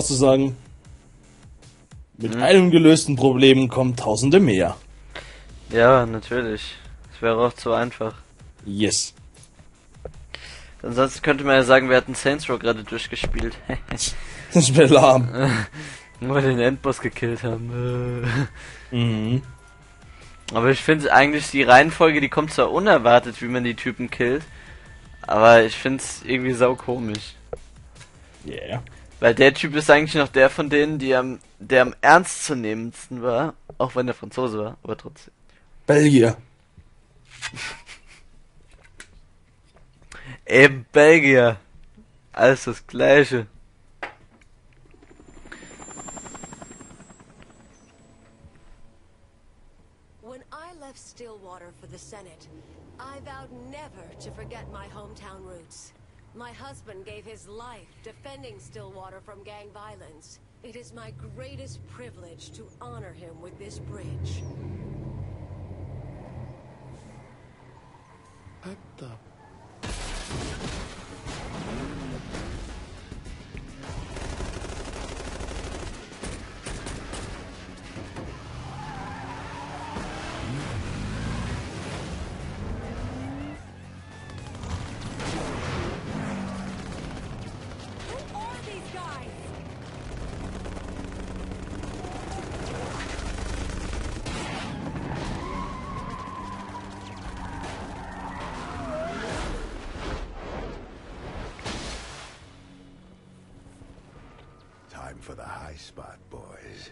zu sagen, mit einem gelösten Problem kommen Tausende mehr. Ja, natürlich. Es wäre auch zu einfach. Yes. Ansonsten könnte man ja sagen, wir hatten Saints Row gerade durchgespielt. Das wäre lahm. Nur den Endboss gekillt haben. Mhm. Aber ich finde eigentlich die Reihenfolge, die kommt zwar unerwartet, wie man die Typen killt, aber ich finde es irgendwie sau komisch. Yeah. Weil der Typ ist eigentlich noch der von denen, der am ernstzunehmendsten war, auch wenn der Franzose war, aber trotzdem. Belgier. Eben Belgier. Alles das Gleiche. When I left Stillwater for the Senate, I vowed never to forget my hometown roots. My husband gave his life defending Stillwater from gang violence. It is my greatest privilege to honor him with this bridge. What the? Who are these guys? Time for the high spot, boys.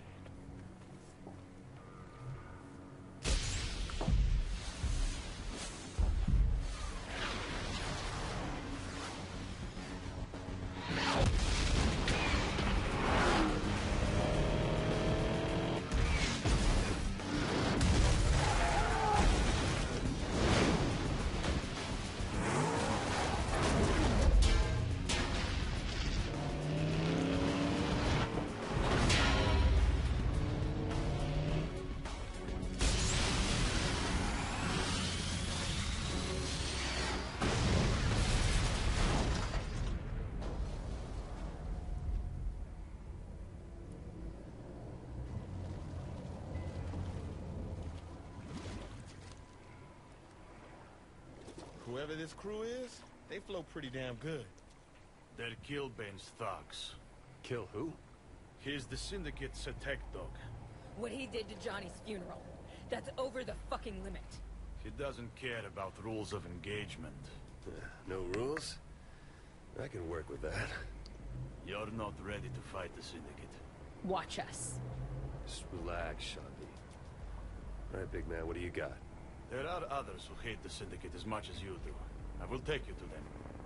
Whoever this crew is, they flow pretty damn good. They're Killbane's thugs. Kill who? Here's the Syndicate's attack dog. What he did to Johnny's funeral. That's over the fucking limit. He doesn't care about rules of engagement. No rules? I can work with that. You're not ready to fight the Syndicate. Watch us. Just relax, Shanti. All right, big man, what do you got? There are others who hate the Syndicate as much as you do. I will take you to them.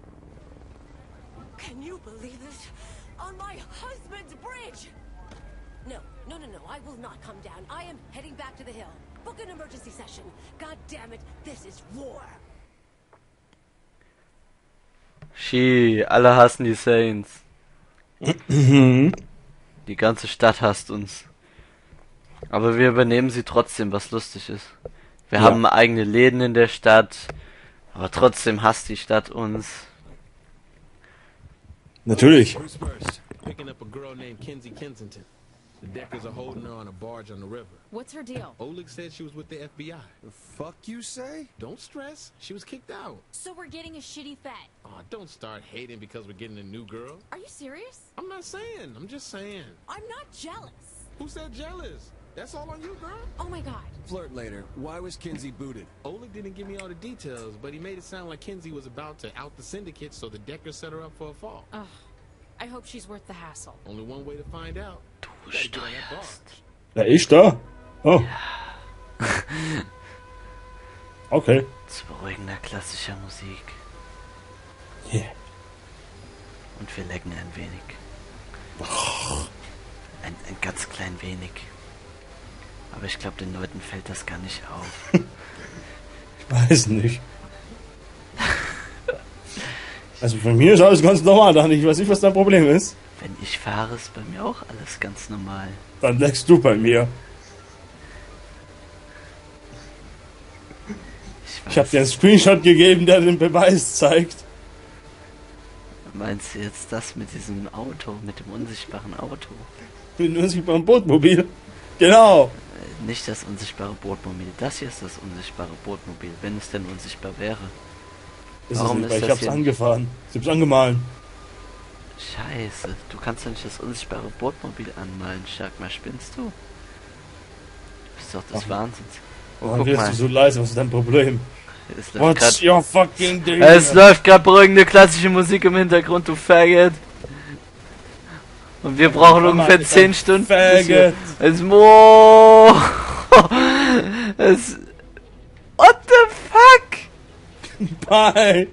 Can you believe this? On my husband's bridge! No, I will not come down. I am heading back to the hill. Book an emergency session. God damn it, this is war. Alle hassen die Saints. Die ganze Stadt hasst uns. Aber wir übernehmen sie trotzdem, was lustig ist. Wir haben eigene Läden in der Stadt, aber trotzdem hasst die Stadt uns. Natürlich. Who's first? Picking up a girl named Kinsey Kensington. The Deckers are holding her on a barge on the river. What's her deal? Oleg said she was with the FBI. The fuck you say? Don't stress. She was kicked out. So we're getting a shitty fat. Aw, don't start hating because we're getting a new girl. Are you serious? I'm not saying. I'm just saying. I'm not jealous. Who said jealous? That's all on you, girl. Oh my god. Flirt later. Why was Kinsey booted? Oleg didn't give me all the details, but he made it sound like Kinsey was about to out the syndicate, so the Deckers set her up for a fall. Ugh. I hope she's worth the hassle. Only one way to find out. Du You gotta get on that barge. steuerst. Ja, ich da? Oh. Okay. Zu beruhigender klassischer Musik. Yeah. Und wir lecken ein wenig. Ein ganz klein wenig. Aber ich glaube, den Leuten fällt das gar nicht auf. Ich weiß nicht. Also für mich ist alles ganz normal, da ich weiß nicht, was dein Problem ist. Wenn ich fahre, ist bei mir auch alles ganz normal. Dann leckst du bei mir. Ich habe dir einen Screenshot gegeben, der den Beweis zeigt. Meinst du jetzt das mit diesem Auto, mit dem unsichtbaren Auto? Mit einem unsichtbaren Bootmobil. Genau. Nicht das unsichtbare Bootmobil. Das hier ist das unsichtbare Bootmobil, wenn es denn unsichtbar wäre. Das Warum ist ist nicht, weil das ich hab's hier- angefahren. Ich hab's angemahlen. Scheiße, du kannst doch nicht das unsichtbare Bootmobil anmalen. Sag mal, spinnst du? Du bist doch des Ach. Wahnsinns. Warum Guck wirst mal. du so leise? Was ist dein Problem? Es läuft What's grad, your fucking deal? es läuft gerade beruhigende klassische Musik im Hintergrund, du Faggot. Und wir brauchen Komm ungefähr mal, 10 Stunden. bis wir- Faggot. Es mo. Es. What the fuck? Bye.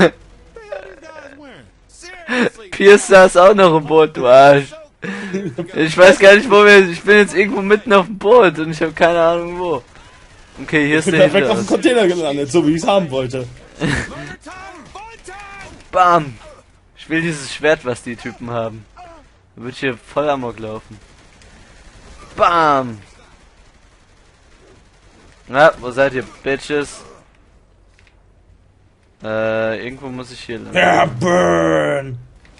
Pierce saß auch noch im Boot, du Arsch. Ich weiß gar nicht, wo wir. Ich bin jetzt irgendwo mitten auf dem Boot und ich habe keine Ahnung wo. Okay, hier Ich ist bin der perfekt auf dem Hinterhaus. Container gelandet, so wie ich es haben wollte. Bam! Ich will dieses Schwert, was die Typen haben. Da wird hier voll Amok laufen. Bam! Na, wo seid ihr, Bitches? Irgendwo muss ich hier lang. Ja, burn.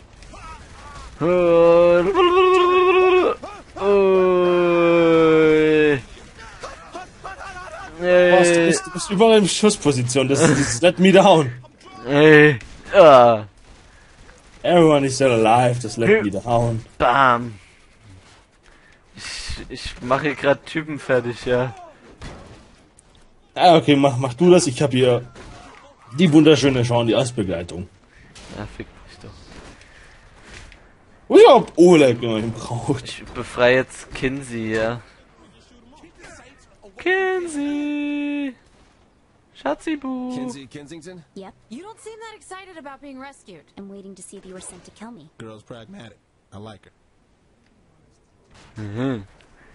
Du bist überall in Schussposition. Das ist Let Me Down. Ja, Everyone is still alive. Das Let Me Down. bam. Ich mache hier gerade Typen fertig, ja. Ah, okay, mach du das. Ich habe hier die wunderschöne Shawnee als Begleitung. Ja, fick dich doch. Und ich hab Oleg braucht. Ich befreie jetzt Kinsey, ja. Kinsey! Schatzibu! Kinsey Kensington? Yep. You don't seem that excited about being rescued. I'm waiting to see if you were sent to kill me. Girl's pragmatic. I like her. Mhm.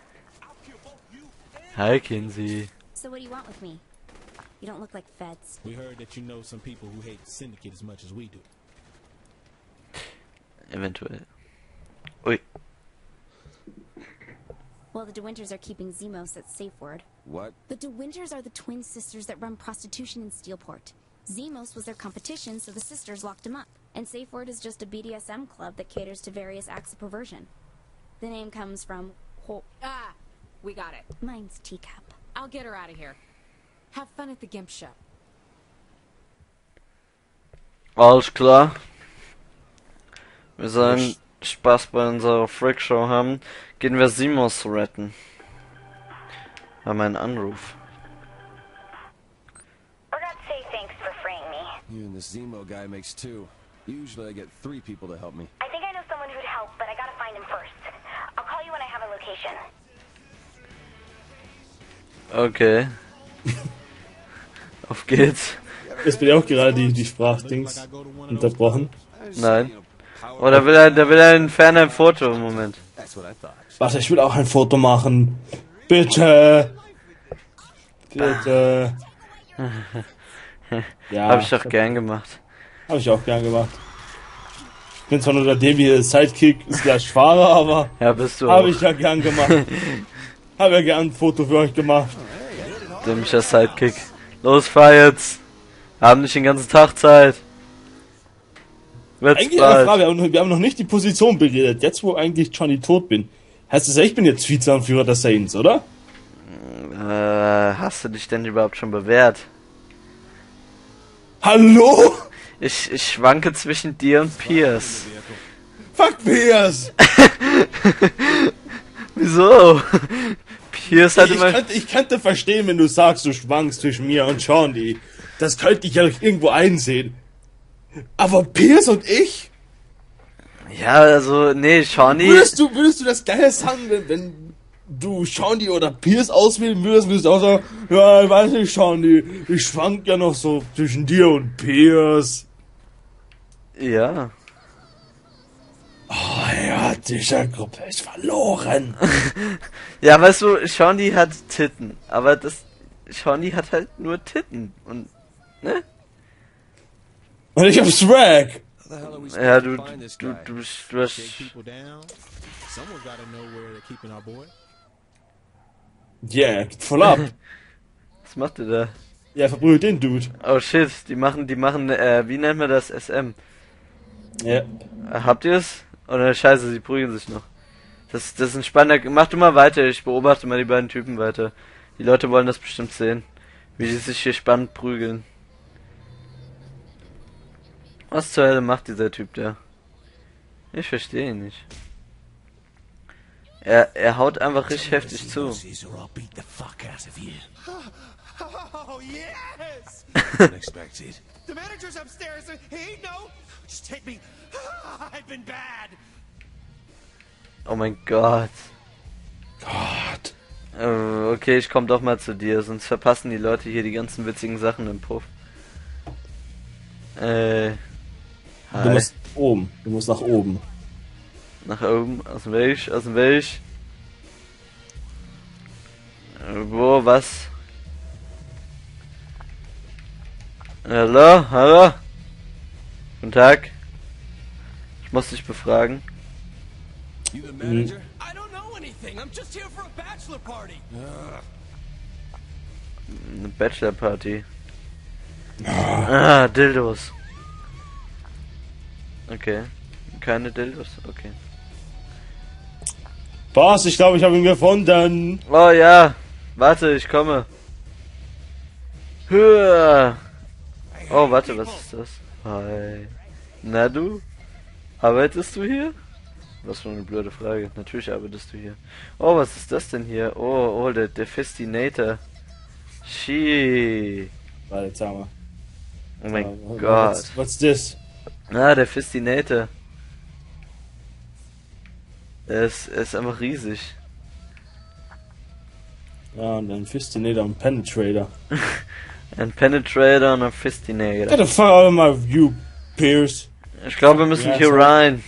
Hi, Kinsey. So what do you want with me? You don't look like feds. We heard that you know some people who hate the Syndicate as much as we do. Eventuell. Ui. Well, the De Winters are keeping Zemos at safe word. What? The De Winters are the twin sisters that run prostitution in Steelport. Zemos was their competition, so the sisters locked him up. And Safe Word is just a BDSM club that caters to various acts of perversion. The name comes from Ah, we got it. mine's Teacup. I'll get her out of here. Have fun at the Gimp Show. Alles klar. Wir sollen Spaß bei unserer Freakshow haben. Gehen wir Simos retten. Haben einen Anruf. Forgot to say thanks for freeing me. You and this Zemo guy makes two. Usually I get 3 people to help me. I think I know someone who'd help, but I gotta find him first. I'll call you when I have a location. Okay. Auf geht's. Jetzt bin ich auch gerade die Sprachdings unterbrochen. Nein. Oh, da will er entfernen ein Foto im Moment. That's what I thought. Warte, ich will auch ein Foto machen. Bitte. Bitte. Ja, Hab ich doch gern gemacht. Hab ich auch gern gemacht. Ich bin zwar nur der dämliche Sidekick/Fahrer, aber Ja, bist du habe auch. ich ja gern gemacht. Habe ja gern ein Foto für euch gemacht. Dämlicher Sidekick. Los, fahr jetzt. Haben nicht den ganzen Tag Zeit. Wird's Eigentlich eine bald. Frage, wir haben noch nicht die Position beredet. Jetzt, wo eigentlich Johnny tot bin. Heißt das ja, ich bin jetzt Vizeanführer der Saints, oder? Hast du dich denn überhaupt schon bewährt? Hallo? Ich schwanke zwischen dir und Pierce. Fuck Pierce! Wieso? Pierce hat immer... Ich könnte verstehen, wenn du sagst, du schwankst zwischen mir und Shawnee. Das könnte ich ja irgendwo einsehen. Aber Pierce und ich? Ja, also, nee, Shawnee... Würdest du das geil sagen, wenn du Shawnee oder Pierce auswählen würdest du auch sagen, ja, ich weiß nicht, Shawnee, ich schwank ja noch so zwischen dir und Pierce. Ja. Oh ja, diese Gruppe ist verloren. Ja, weißt du, Shawnee hat Titten. Aber Shawnee hat halt nur Titten. Und, ne? Und ich hab Swag. How the hell are we supposed Ja, to du find this guy? hast... Shake people down. Someone gotta know where they're keeping our boy. Yeah, geht voll ab. Was macht ihr da? Ja, verbrüht den Dude. Oh shit, die machen, wie nennt man das? SM. Ja. Habt ihr es? Oder scheiße, sie prügeln sich noch. Das ist ein spannender... Mach du mal weiter, ich beobachte mal die beiden Typen weiter. Die Leute wollen das bestimmt sehen. Wie die sich hier spannend prügeln. Was zur Hölle macht dieser Typ da? Ich verstehe ihn nicht. Er haut einfach richtig heftig zu. Oh, yes! Unexpected. The manager's upstairs. He no. Just take me. I've been bad. Oh mein Gott. Gott. Okay, ich komm doch mal zu dir, sonst verpassen die Leute hier die ganzen witzigen Sachen im Puff. Hi. Du musst oben. Du musst nach oben. Nach oben, aus dem Weg, aus dem Weg. Wo, was? Hallo, hallo? Guten Tag. Ich muss dich befragen. You the manager? I don't know anything. I'm just here for a bachelor party. Eine Bachelor-Party. Ah, Dildos. Okay. Keine Dildos? Okay. Boss, ich glaube, ich habe ihn gefunden. Oh ja. Warte, ich komme. Höher. Oh, warte, was ist das? Hi. Na du? Arbeitest du hier? Was für eine blöde Frage. Natürlich arbeitest du hier. Oh, was ist das denn hier? Oh, der Festinator. Shit. Warte, jetzt haben wir. Oh mein Gott. What's this? Ah, der Festinator. Er ist einfach riesig. Ja, und ein Fistinator und Penetrator. Ein Penetrator und ein Festinator. Get the fuck out of my view, Pierce. Ich glaube, wir müssen Ja, hier so. rein.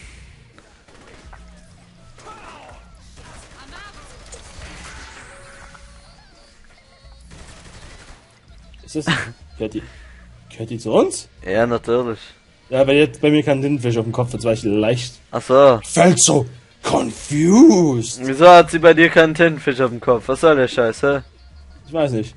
Ist das... Gehört die zu uns? Ja, natürlich. Ja, weil jetzt bei mir kein Tintenfisch auf dem Kopf, jetzt war ich leicht. Ach so. Fällt so confused. Wieso hat sie bei dir keinen Tintenfisch auf dem Kopf? Was soll der Scheiß, hä? Ich weiß nicht.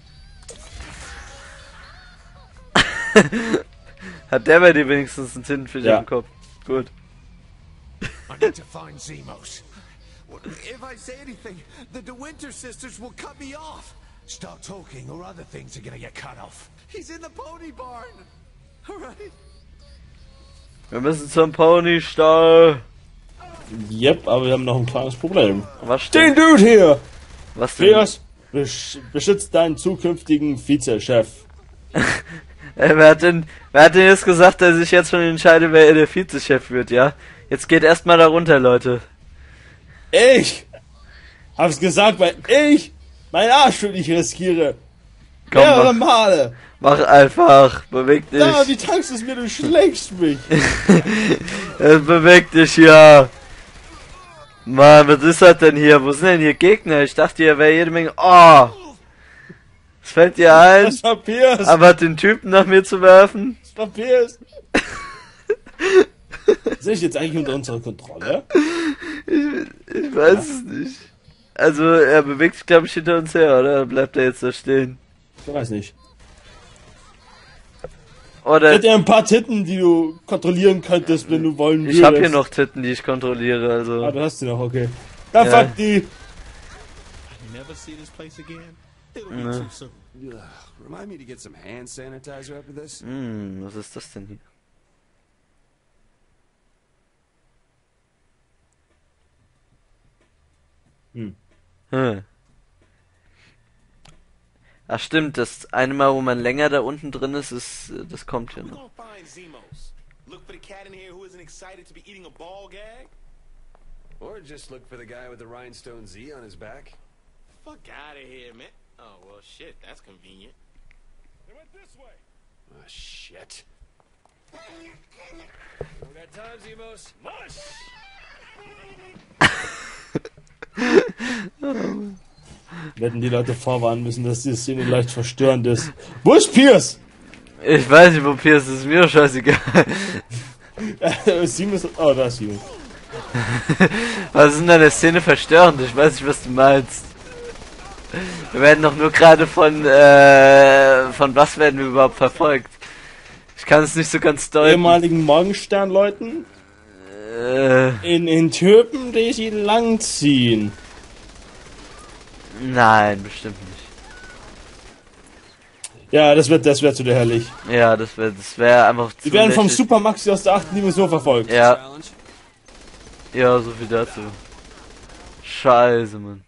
Hat der bei dir wenigstens einen Tintenfisch Ja. auf dem Kopf? Gut. I need to find Zemos. If I say anything, the DeWinter sisters will cut me off. Stop talking or other things are gonna get cut off. He's in the pony barn. All right. Wir müssen zum Ponystall. Yep, aber wir haben noch ein kleines Problem. Was Den denn? Dude hier! Was denn? Pierce, beschützt deinen zukünftigen Vizechef. Wer hat denn jetzt gesagt, dass ich jetzt schon entscheide, wer der Vizechef wird, ja? Jetzt geht erstmal da runter, Leute. Ich hab's gesagt, weil ich mein Arsch für dich riskiere. Komm, Mehrere Male. Mach einfach. Beweg dich. Ja, wie tankst du es mir? Du schlägst mich. Beweg dich ja. Mann, was ist das denn hier? Wo sind denn hier Gegner? Ich dachte, hier wäre jede Menge... Oh! Was fällt dir ein? Das war Pierce. Aber den Typen nach mir zu werfen? Das war Pierce. Sind ich jetzt eigentlich unter unserer Kontrolle? Ich weiß es nicht. Also, er bewegt sich, glaube ich, hinter uns her, oder? Oder bleibt er jetzt da stehen? Ich weiß nicht. Oder... Hätte er ein paar Titten, die du kontrollieren könntest, wenn du wollen würdest. Ich habe hier noch Titten, die ich kontrolliere, also... Ah, du hast sie noch, okay. Dann Ja. fuck die. Never see this place again. It'll be No. too soon. Ugh, remind me to get some hand sanitizer after this. Was ist das denn hier? Ach stimmt, das eine Mal, wo man länger da unten drin ist, das kommt ja We're noch. gonna find Zemos. Look for the cat in here who isn't excited to be eating a ball gag. Or just look for the guy with the rhinestone Z on his back. Fuck out of here, man. Oh well, shit. That's convenient. They went this way. Oh, shit. We got time, Zemos. Mush! Wir hätten die Leute vorwarnen müssen, dass die Szene leicht verstörend ist. Wo ist Pierce? Ich weiß nicht, wo Pierce ist, mir doch scheißegal. Siemens. Oh, da ist Siemens. Was ist denn an der Szene verstörend? Ich weiß nicht, was du meinst. Wir werden doch nur gerade von was werden wir überhaupt verfolgt? Ich kann es nicht so ganz deuten. Ehemaligen Morgenstern-Leuten in Typen, die sie langziehen. Nein, bestimmt nicht. Ja, das wär zu der herrlich. Ja, das wär einfach zu Die werden vom lächerlich. Super Maxi aus der 8. Dimension verfolgt. Ja. Ja, so viel dazu. Scheiße, Mann.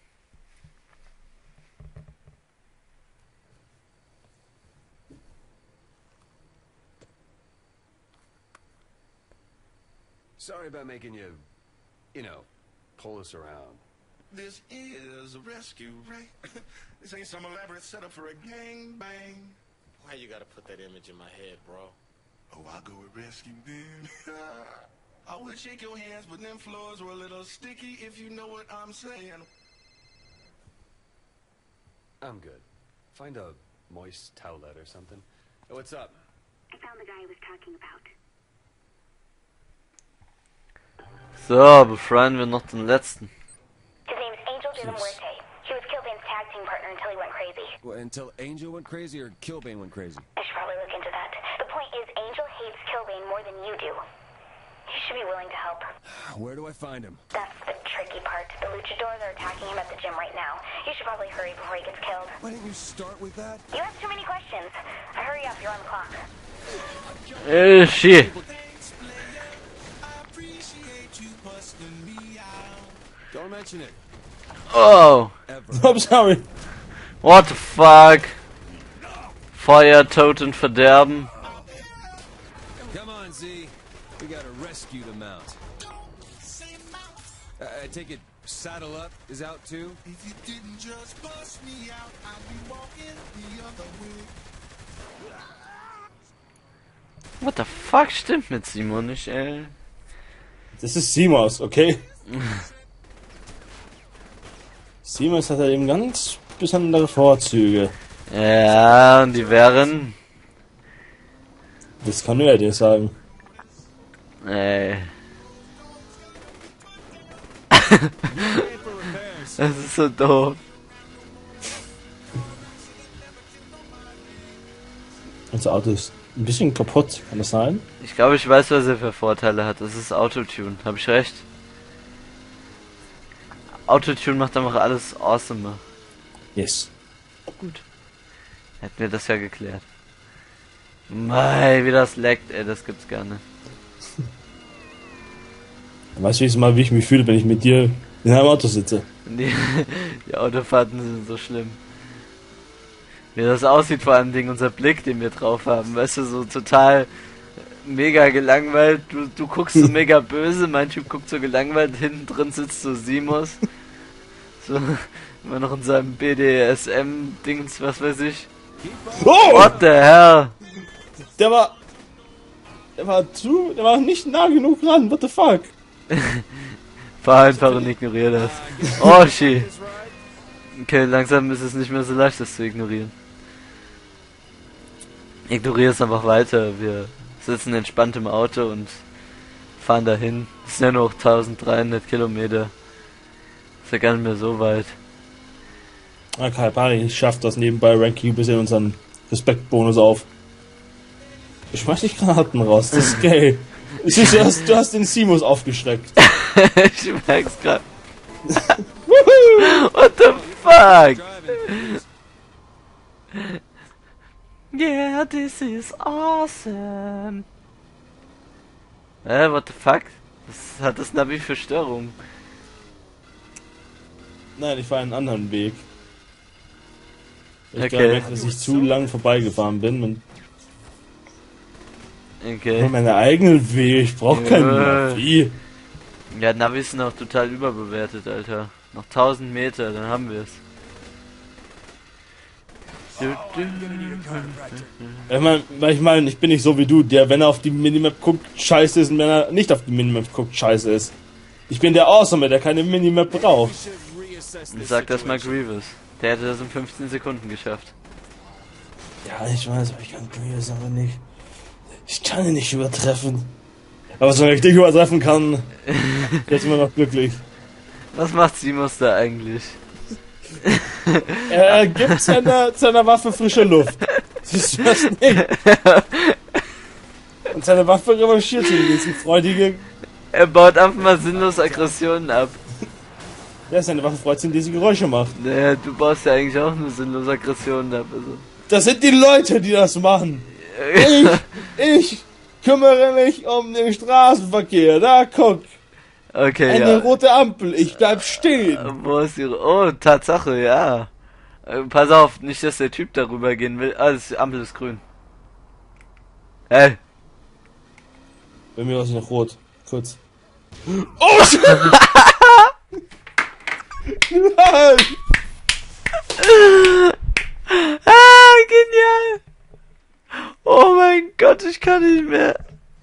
Sorry about making you, pull us around. This is a rescue, right? This ain't some elaborate setup for a gang bang. Why you gotta put that image in my head, bro? Oh, I'll go with rescue then. I would shake your hands, but them floors were a little sticky, if you know what I'm saying. I'm good. Find a moist towelette or something. Oh, what's up? I found the guy I was talking about. So, befreien wir noch den letzten. His name's Angel de la Muerte. He was Killbane's tag team partner until he went crazy. Well, until Angel went crazy or Killbane went crazy? I should probably look into that. The point is, Angel hates Killbane more than you do. You should be willing to help. Where do I find him? That's the tricky part. The luchadors are attacking him at the gym right now. You should probably hurry before he gets killed. Why didn't you start with that? You ask too many questions. Hurry up, you're on the clock. Shit. Don't mention it. Oh. I'm sorry. What the fuck? Feuer, Tod und Verderben. Come on, Z. We gotta rescue the mount. I take it Saddle Up is out too? If you didn't just bust me out, I'd be walking the other way. What the fuck stimmt mit Simon nicht, ey? Das ist Simos, okay? Simos hat ja eben ganz besondere Vorzüge. Ja, und die wären... Das kann er dir sagen. Ey. Das ist so doof. Unser Auto ist ein bisschen kaputt, kann das sein? Ich glaube, ich weiß, was er für Vorteile hat. Das ist Autotune. Habe ich recht? Autotune macht einfach alles awesomer. Yes. Gut. Hätten wir das ja geklärt. Mei, wie das leckt, ey, das gibt's gar nicht. Weißt du mal, wie ich mich fühle, wenn ich mit dir in einem Auto sitze? Die Autofahrten sind so schlimm. Wie das aussieht, vor allem Ding, unser Blick, den wir drauf haben. Weißt du, so total mega gelangweilt. Du guckst so mega böse, mein Typ guckt so gelangweilt, hinten drin sitzt so Simos. So, immer noch in seinem BDSM-Dings, was weiß ich. Oh! What the hell? Der war nicht nah genug ran, what the fuck? Fahr einfach und ignoriere das. Oh shit. Okay, langsam ist es nicht mehr so leicht, das zu ignorieren. Ignoriere es einfach weiter. Wir sitzen entspannt im Auto und fahren dahin. Es sind ja nur noch 1300 Kilometer. Ist ja gar nicht mehr so weit. Okay, Pari schafft das nebenbei Ranking ein bisschen unseren Respektbonus auf. Ich schmeiß dich Granaten raus, das ist geil. Du hast den Simos aufgeschreckt. Ich merk's grad. What the fuck? Yeah, this is awesome. What the fuck? Was hat das Navi für Störung? Nein, ich fahre einen anderen Weg. Ich Okay. glaube, dass ich zu lang vorbeigefahren bin und Okay. meine eigenen Wege, ich brauche keinen Navi. Ja, Navis sind auch total überbewertet, Alter. Noch 1000 Meter, dann haben wir es. Ich meine, ich bin nicht so wie du, der, wenn er auf die Minimap guckt, scheiße ist und wenn er nicht auf die Minimap guckt, scheiße ist. Ich bin der Awesome, der keine Minimap braucht. Sag das mal Grievous. Der hätte das in 15 Sekunden geschafft. Ja, ich weiß, aber ich kann Grievous aber nicht. Ich kann ihn nicht übertreffen. Aber solange ich dich übertreffen kann, bin ich immer noch glücklich. Was macht Simos da eigentlich? Er gibt seiner Waffe frische Luft. Siehst du das nicht? Und seine Waffe revanchiert sich. Das ist ein freudige. Er baut einfach mal sinnlos Aggressionen ab. Ja, seine Waffe freut sich, die diese Geräusche macht. Naja, du baust ja eigentlich auch nur sinnlos Aggressionen ab. Also. Das sind die Leute, die das machen. Ich kümmere mich um den Straßenverkehr. Da, guck. Okay, Eine rote Ampel. Ich bleib stehen. Wo ist ihre... Oh, Tatsache, ja. Pass auf, nicht, dass der Typ darüber gehen will. Ah, die Ampel ist grün. Hey. Bei mir war sie noch rot. Kurz. Oh, Nein! Ah, genial! Oh mein Gott, ich kann nicht mehr.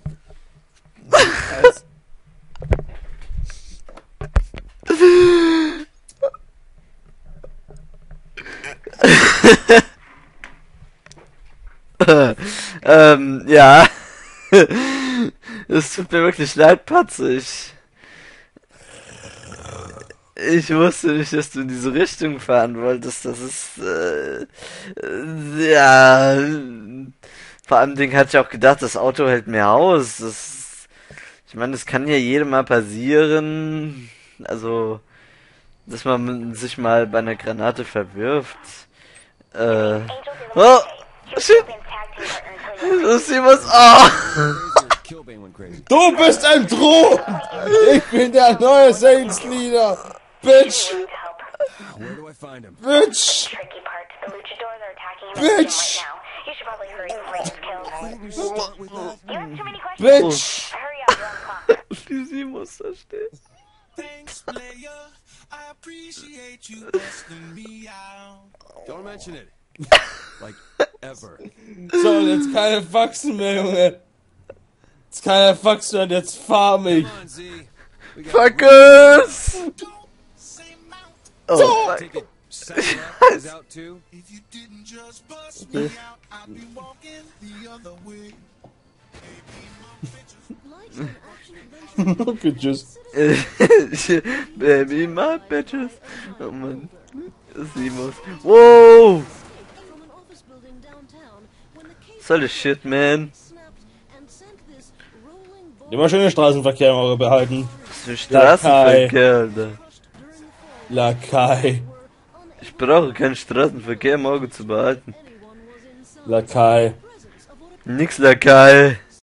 Ja. Es tut mir wirklich leid, Patze. Ich wusste nicht, dass du in diese Richtung fahren wolltest. Das ist, ja. Vor allem Ding hatte ich auch gedacht, das Auto hält mehr aus. Ich meine, das kann ja jedem mal passieren. Also, dass man sich mal bei einer Granate verwirft. Oh, shit. Du siehst was. Oh. Du bist entthront! Ich bin der neue Saints Leader! Bitch! Bitch! Bitch! Bitch! Wie sie muss da stehen. Don't mention it. Like, ever. So, jetzt keine Faxen mehr, Junge! Jetzt keine Faxen mehr, jetzt fahr mich! Fuckers! Oh, fuck. Okay, tschüss. Baby, my bitches. Oh Mann. Simos. Wow! Solche Shit, man. Immer schön den Straßenverkehr im Auge behalten. Was für Straßenverkehr, Alter. Lakai. Ich brauche keinen Straßenverkehr im Auge zu behalten. Lakai. Nix Lakai.